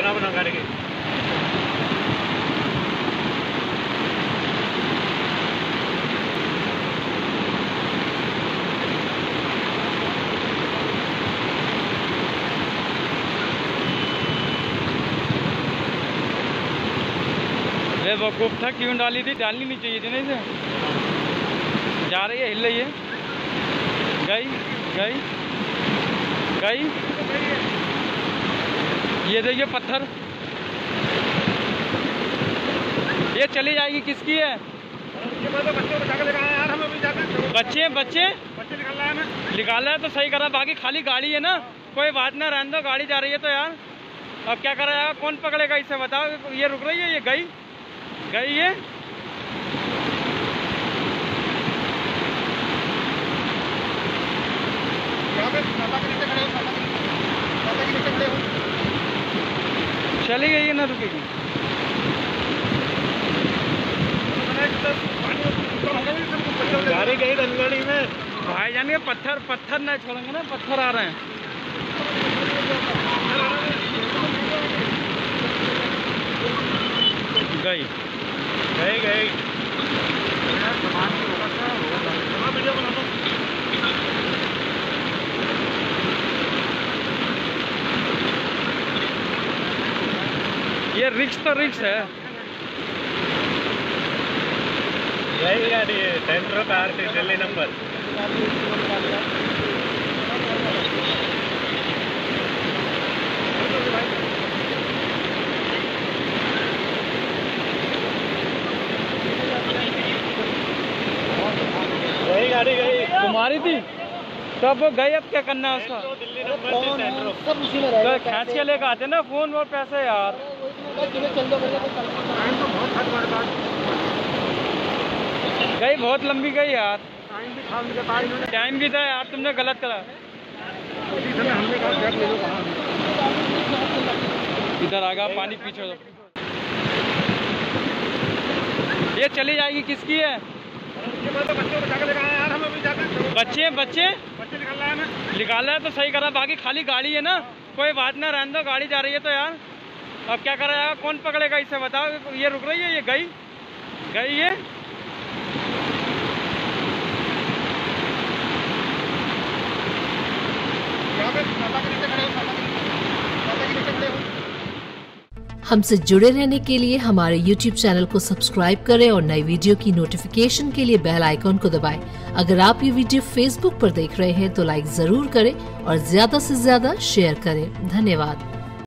बना गाड़ी की। बेवकूफ़ था, क्यों डाली थी? डालनी नहीं चाहिए थी ना इसे। जा रही है, हिल रही है, गई गई गई। ये देखिए पत्थर, ये चली जाएगी। किसकी है? बच्चे बच्चे निकाला है तो सही करा, बाकी खाली गाड़ी है ना, कोई बात ना, रहने दो, गाड़ी जा रही है तो यार अब क्या करा जाएगा? कौन पकड़ेगा इसे बताओ? ये रुक रही है, ये गई गई ये। चली गई है ना, रुकेगी। गाड़ी गई रंगड़ी में भाई जानिए, पत्थर पत्थर नहीं छोड़ेंगे ना, पत्थर आ रहे हैं। गई गई गई। ये रिक्स तो रिक्स है। यही गाड़ी है, सेंट्रो कार से दिल्ली नंबर। वही गाड़ी गई, तुम्हारी थी तब वो गई, अब क्या करना है उसका? दिल्ली नंबर से सेंट्रो। सब उसी में रहेगा। तो खींच के लेकर आते ना फोन और पैसे यार। गई, बहुत लंबी गई यार। टाइम भी था यार, तुमने गलत करा। इधर आ गया पानी, पीछे ये चली जाएगी। किसकी है? बच्चे बच्चे निकाला है तो सही करा, बाकी खाली गाड़ी है ना, कोई बात ना, रहने दो, गाड़ी जा रही है तो यार अब क्या करा जाएगा? कौन पकड़ेगा इसे बताओ? ये रुक रही है, ये गई गई ये। हमसे जुड़े रहने के लिए हमारे YouTube चैनल को सब्सक्राइब करें और नई वीडियो की नोटिफिकेशन के लिए बेल आइकॉन को दबाएं। अगर आप ये वीडियो Facebook पर देख रहे हैं तो लाइक जरूर करें और ज्यादा से ज्यादा शेयर करें। धन्यवाद।